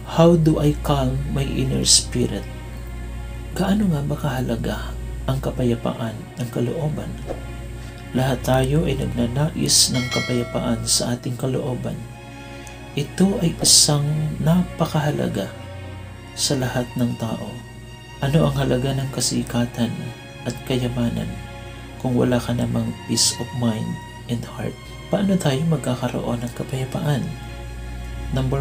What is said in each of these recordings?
How do I calm my inner spirit? Gaano nga ba kahalaga ang kapayapaan ng kalooban? Lahat tayo ay nagnanais ng kapayapaan sa ating kalooban. Ito ay isang napakahalaga sa lahat ng tao. Ano ang halaga ng kasikatan at kayamanan kung wala ka namang peace of mind and heart? Paano tayo magkakaroon ng kapayapaan? Number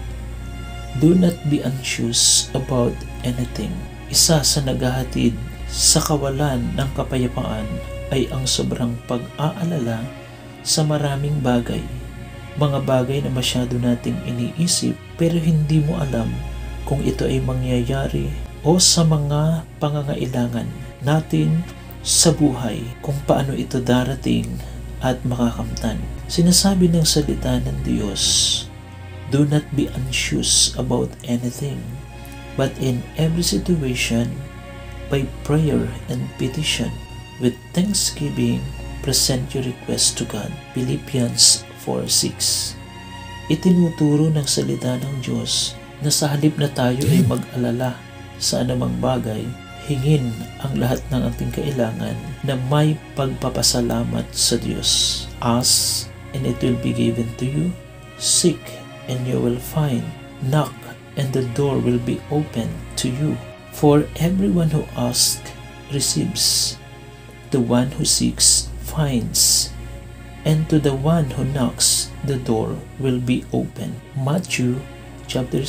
1, do not be anxious about anything. Isa sa naghahatid sa kawalan ng kapayapaan ay ang sobrang pag-aalala sa maraming bagay. Mga bagay na masyado nating iniisip pero hindi mo alam kung ito ay mangyayari o sa mga pangangailangan natin sa buhay, kung paano ito darating at makakamtan. Sinasabi ng salita ng Diyos, do not be anxious about anything, but in every situation, by prayer and petition, with thanksgiving, present your request to God. Philippians 4:6. Itinuturo ng salita ng Diyos na sa halip na tayo ay mag-alala sa anumang bagay, hingin ang lahat ng ating kailangan na may pagpapasalamat sa Diyos. Ask, and it will be given to you. Seek, and you will find. Knock, and the door will be opened to you. For everyone who asks receives, the one who seeks finds, and to the one who knocks the door will be open. Matthew chapter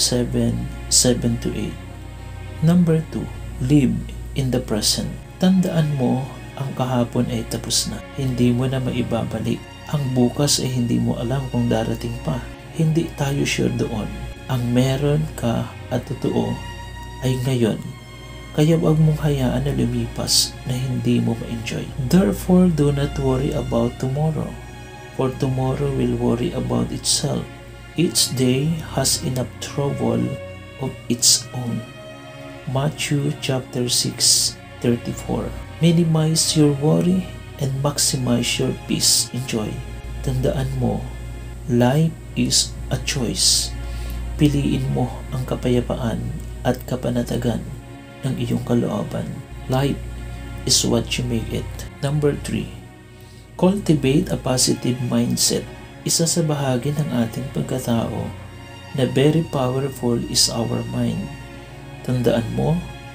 7:7-8. Number 2, live in the present. Tandaan mo, ang kahapon ay tapos na. Hindi mo na maibabalik. Ang bukas ay hindi mo alam kung darating pa. Hindi tayo sure doon. Ang meron ka at totoo ay ngayon. Kaya huwag mong hayaan na lumipas na hindi mo ma-enjoy. Therefore, do not worry about tomorrow, for tomorrow will worry about itself. Each day has enough trouble of its own. Matthew chapter 6:34. Minimize your worry and maximize your peace and joy. Tandaan mo, life is a choice. Piliin mo ang kapayapaan at kapanatagan ng iyong kalooban. Life is what you make it. Number 3, cultivate a positive mindset. Isa sa bahagi ng ating pagkatao na very powerful is our mind. Tandaan mo,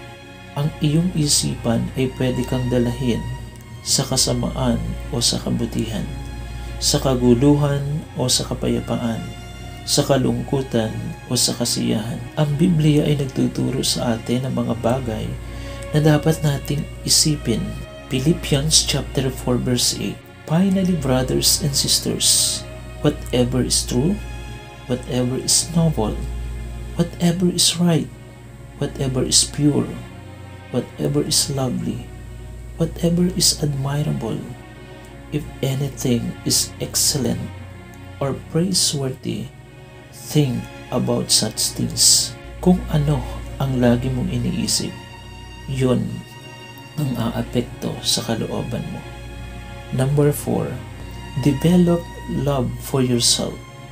ang iyong isipan ay pwede kang dalahin sa kasamaan o sa kabutihan, sa kaguluhan o sa kapayapaan, sa kalungkutan o sa kasiyahan. Ang Biblia ay nagtuturo sa atin ng mga bagay na dapat nating isipin. Philippians chapter 4:8. Finally, brothers and sisters, whatever is true, whatever is noble, whatever is right, whatever is pure, whatever is lovely, whatever is admirable, if anything is excellent or praiseworthy, think about such things. Kung ano ang lagi mong iniisip, yun ang aapekto sa kalooban mo. Number 4, develop love for yourself.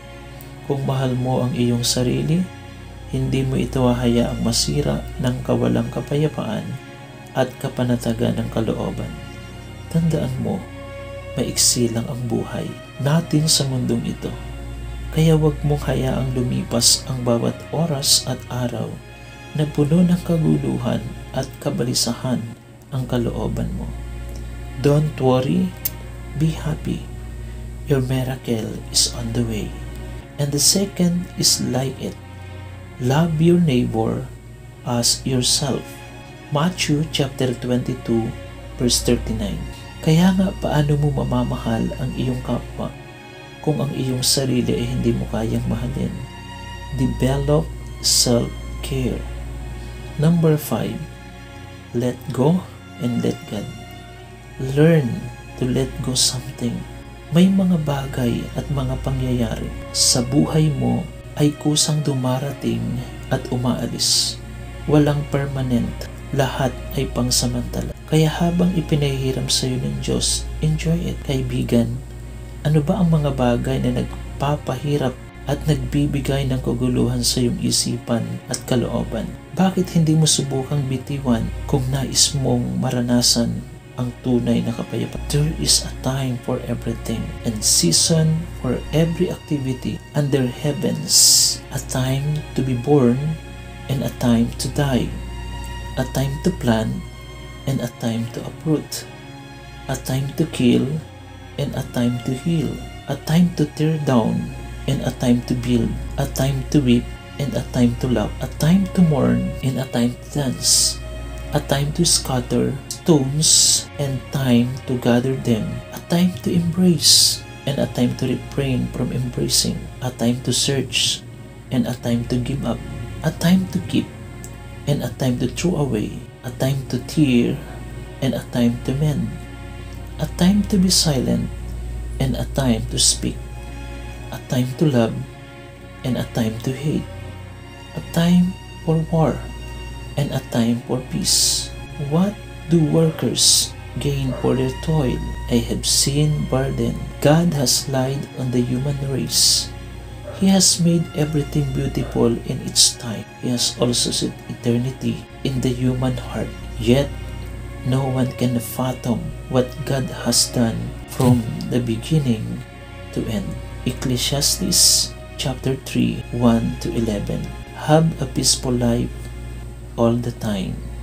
Kung mahal mo ang iyong sarili, hindi mo ito hahayaang masira ng kawalang kapayapaan at kapanatagan ng kalooban. Tandaan mo, maiksi lang ang buhay natin sa mundong ito. Kaya huwag mong hayaang lumipas ang bawat oras at araw na puno ng kaguluhan at kabalisahan ang kalooban mo. Don't worry, be happy. Your miracle is on the way. And the second is like it. Love your neighbor as yourself. Matthew chapter 22:39. Kaya nga, paano mo mamamahal ang iyong kapwa kung ang iyong sarili ay hindi mo kayang mahalin? Develop self-care. Number 5, let go and let God. Learn to let go something. May mga bagay at mga pangyayari sa buhay mo ay kusang dumarating at umaalis. Walang permanent. Lahat ay pangsamantala. Kaya habang ipinahihiram sa iyo ng Diyos, enjoy it. Kaibigan, ano ba ang mga bagay na nagpapahirap at nagbibigay ng kaguluhan sa iyong isipan at kalooban. Bakit hindi mo subukang bitiwan kung nais mong maranasan ang tunay na kapayapaan? There is a time for everything and season for every activity under heavens. A time to be born and a time to die. A time to plant and a time to uproot. A time to kill and a time to heal. A time to tear down and a time to build. A time to weep and a time to laugh. A time to mourn and a time to dance. A time to scatter stones and time to gather them. A time to embrace and a time to refrain from embracing. A time to search and a time to give up. A time to keep and a time to throw away. A time to tear and a time to mend. A time to be silent and a time to speak. A time to love and a time to hate. A time for war and a time for peace. What do workers gain for their toil? I have seen burden God has laid on the human race. He has made everything beautiful in its time. He has also set eternity in the human heart. Yet, no one can fathom what God has done from the beginning to end. Ecclesiastes chapter 3, 1-11. Have a peaceful life all the time.